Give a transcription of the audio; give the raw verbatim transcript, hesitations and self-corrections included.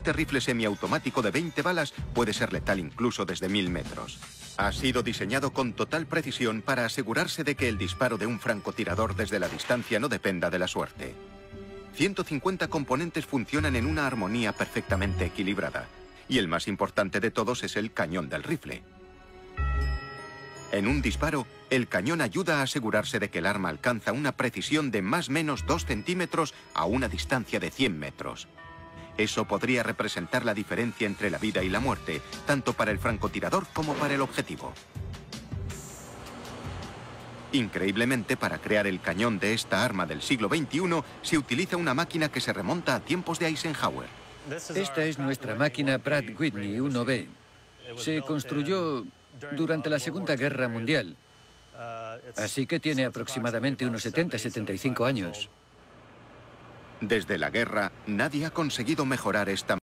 Este rifle semiautomático de veinte balas puede ser letal incluso desde mil metros. Ha sido diseñado con total precisión para asegurarse de que el disparo de un francotirador desde la distancia no dependa de la suerte. ciento cincuenta componentes funcionan en una armonía perfectamente equilibrada. Y el más importante de todos es el cañón del rifle. En un disparo, el cañón ayuda a asegurarse de que el arma alcanza una precisión de más o menos dos centímetros a una distancia de cien metros. Eso podría representar la diferencia entre la vida y la muerte, tanto para el francotirador como para el objetivo. Increíblemente, para crear el cañón de esta arma del siglo veintiuno, se utiliza una máquina que se remonta a tiempos de Eisenhower. Esta es nuestra máquina Pratt Whitney uno B. Se construyó durante la Segunda Guerra Mundial, así que tiene aproximadamente unos setenta a setenta y cinco años. Desde la guerra, nadie ha conseguido mejorar esta